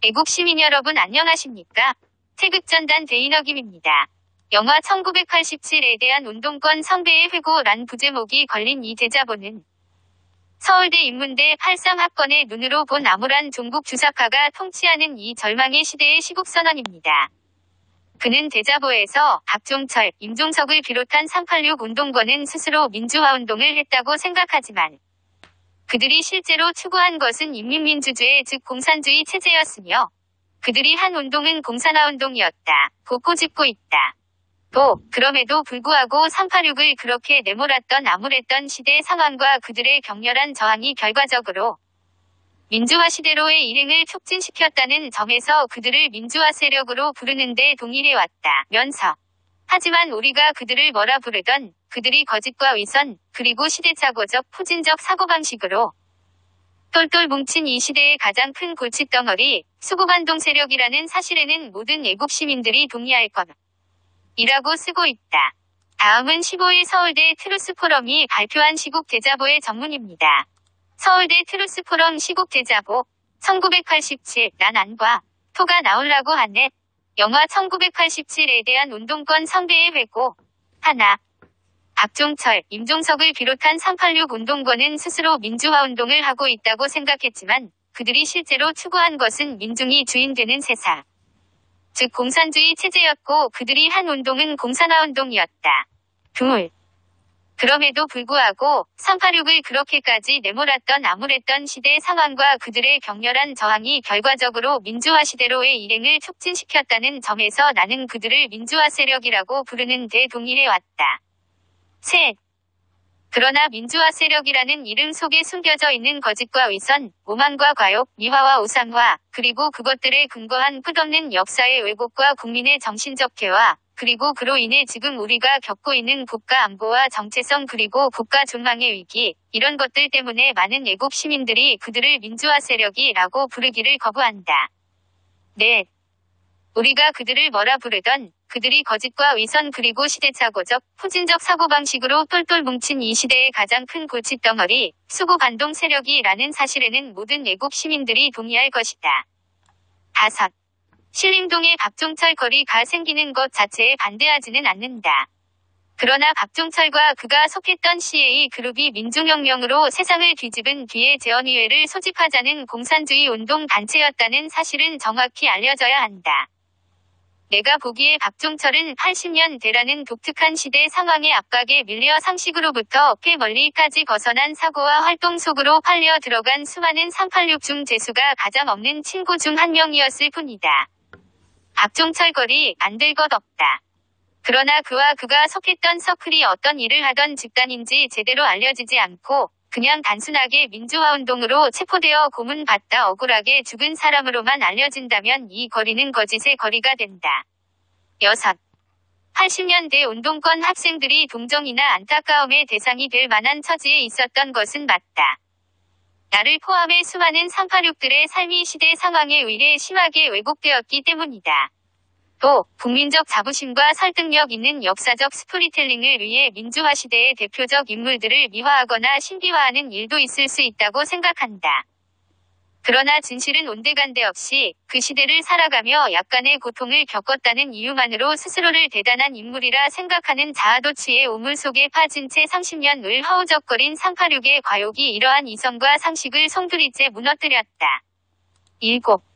애국 시민 여러분 안녕하십니까? 태극전단 대인어김입니다. 영화 1987에 대한 운동권 성배의 회고란 부제목이 걸린 이 대자보는 서울대 인문대 83학번의 눈으로 본 암울한 종북 주사파가 통치하는 이 절망의 시대의 시국선언입니다. 그는 대자보에서 박종철, 임종석을 비롯한 386 운동권은 스스로 민주화운동을 했다고 생각하지만 그들이 실제로 추구한 것은 인민민주주의 즉 공산주의 체제였으며 그들이 한 운동은 공산화운동이었다. 고 꼬집고 있다. 또 그럼에도 불구하고 386을 그렇게 내몰았던 암울했던 시대 상황과 그들의 격렬한 저항이 결과적으로 민주화 시대로의 일행을 촉진시켰다는 점에서 그들을 민주화 세력으로 부르는 데 동의해왔다. 면서 하지만 우리가 그들을 뭐라 부르던 그들이 거짓과 위선 그리고 시대착오적 포진적 사고방식으로 똘똘 뭉친 이 시대의 가장 큰 골칫덩어리 수구반동 세력이라는 사실에는 모든 애국 시민들이 동의할 것이라고 쓰고 있다. 다음은 15일 서울대 트루스포럼이 발표한 시국 대자보의 전문입니다. 서울대 트루스포럼 시국 대자보 1987 난 안과 토가 나오려고 하네. 영화 1987에 대한 운동권 성배의 회고 하나. 박종철, 임종석을 비롯한 386 운동권은 스스로 민주화운동을 하고 있다고 생각했지만 그들이 실제로 추구한 것은 민중이 주인 되는 세상. 즉 공산주의 체제였고 그들이 한 운동은 공산화운동이었다. 둘. 그럼에도 불구하고 386을 그렇게까지 내몰았던 암울했던 시대 상황과 그들의 격렬한 저항이 결과적으로 민주화 시대로의 일행을 촉진시켰다는 점에서 나는 그들을 민주화 세력이라고 부르는 데 동의해왔다. 셋. 그러나 민주화 세력이라는 이름 속에 숨겨져 있는 거짓과 위선, 오만과 과욕, 미화와 우상화, 그리고 그것들에 근거한 끝없는 역사의 왜곡과 국민의 정신적 퇴화, 그리고 그로 인해 지금 우리가 겪고 있는 국가 안보와 정체성 그리고 국가 존망의 위기, 이런 것들 때문에 많은 애국 시민들이 그들을 민주화 세력이라고 부르기를 거부한다. 넷. 우리가 그들을 뭐라 부르던 그들이 거짓과 위선 그리고 시대착오적, 포진적 사고방식으로 똘똘 뭉친 이 시대의 가장 큰 골칫덩어리, 수구반동 세력이라는 사실에는 모든 애국 시민들이 동의할 것이다. 다섯. 신림동에 박종철 거리가 생기는 것 자체에 반대하지는 않는다. 그러나 박종철과 그가 속했던 CA 그룹이 민중혁명으로 세상을 뒤집은 뒤에 재헌의회를 소집하자는 공산주의 운동 단체였다는 사실은 정확히 알려져야 한다. 내가 보기에 박종철은 80년대라는 독특한 시대 상황의 압박에 밀려 상식으로부터 꽤 멀리까지 벗어난 사고와 활동 속으로 팔려 들어간 수많은 386 중 재수가 가장 없는 친구 중 한 명이었을 뿐이다. 박종철 거리 안 될 것 없다. 그러나 그와 그가 속했던 서클이 어떤 일을 하던 집단인지 제대로 알려지지 않고 그냥 단순하게 민주화운동으로 체포되어 고문받다 억울하게 죽은 사람으로만 알려진다면 이 거리는 거짓의 거리가 된다. 여섯. 80년대 운동권 학생들이 동정이나 안타까움의 대상이 될 만한 처지에 있었던 것은 맞다. 나를 포함해 수많은 386들의 삶이 시대 상황에 의해 심하게 왜곡되었기 때문이다. 또 국민적 자부심과 설득력 있는 역사적 스토리텔링을 위해 민주화 시대의 대표적 인물들을 미화하거나 신비화하는 일도 있을 수 있다고 생각한다. 그러나 진실은 온데간데 없이 그 시대를 살아가며 약간의 고통을 겪었다는 이유만으로 스스로를 대단한 인물이라 생각하는 자아도취의 우물 속에 빠진 채 30년을 허우적거린 386의 과욕이 이러한 이성과 상식을 송두리째 무너뜨렸다. 7.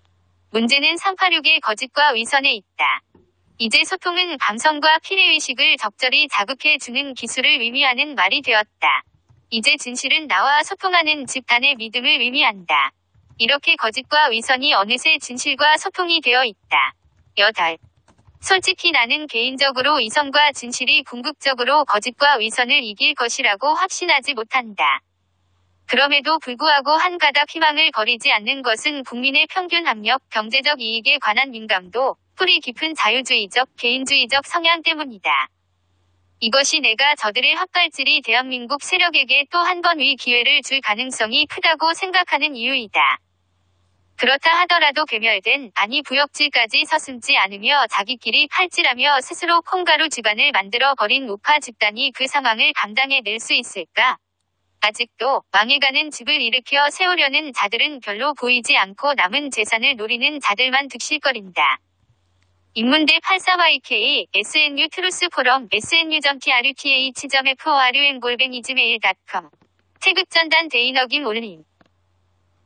문제는 386의 거짓과 위선에 있다. 이제 소통은 감성과 피해의식을 적절히 자극해주는 기술을 의미하는 말이 되었다. 이제 진실은 나와 소통하는 집단의 믿음을 의미한다. 이렇게 거짓과 위선이 어느새 진실과 소통이 되어 있다. 8. 솔직히 나는 개인적으로 이성과 진실이 궁극적으로 거짓과 위선을 이길 것이라고 확신하지 못한다. 그럼에도 불구하고 한 가닥 희망을 버리지 않는 것은 국민의 평균 학력, 경제적 이익에 관한 민감도, 뿌리 깊은 자유주의적, 개인주의적 성향 때문이다. 이것이 내가 저들의 헛발질이 대한민국 세력에게 또 한 번 위 기회를 줄 가능성이 크다고 생각하는 이유이다. 그렇다 하더라도 괴멸된, 아니 부역질까지 서슴지 않으며 자기끼리 칼질하며 스스로 콩가루 집안을 만들어 버린 우파 집단이 그 상황을 감당해낼 수 있을까? 아직도 망해가는 집을 일으켜 세우려는 자들은 별로 보이지 않고 남은 재산을 노리는 자들만 득실거린다. 인문대 84YK, SNU 트루스포럼, snu.trth.forung골뱅이지메일.com 태극전단 데이너김 올림